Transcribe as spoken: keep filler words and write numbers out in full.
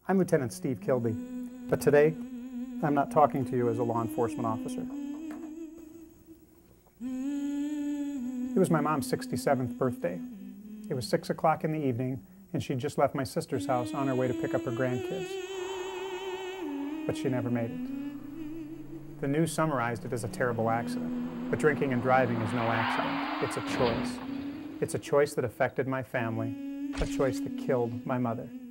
I'm Lieutenant Steve Kilde, but today I'm not talking to you as a law enforcement officer. It was my mom's sixty-seventh birthday. It was six o'clock in the evening, and she'd just left my sister's house on her way to pick up her grandkids. But she never made it. The news summarized it as a terrible accident, but drinking and driving is no accident. It's a choice. It's a choice that affected my family, a choice that killed my mother.